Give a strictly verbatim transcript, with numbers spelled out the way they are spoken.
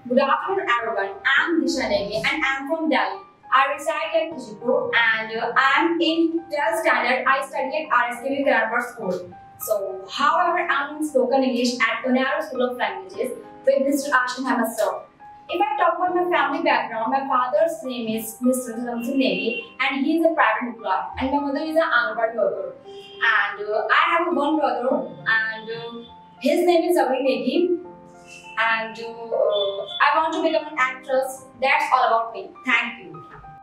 Good afternoon, everyone. I'm Disha Negi and I'm from Delhi. I reside at Kishipur and uh, I'm in twelfth standard. I study at R S K V Grammar School. So, however, I'm in spoken English at Unaro School of Languages with Mister Ashton Hamad sir. If I talk about my family background, my father's name is Mister Ramsing Negi and he is a private employee and my mother is an Anganwadi worker. And uh, I have one brother and uh, his name is Zabri Negi and uh, I want to become an actress. That's all about me. Thank you.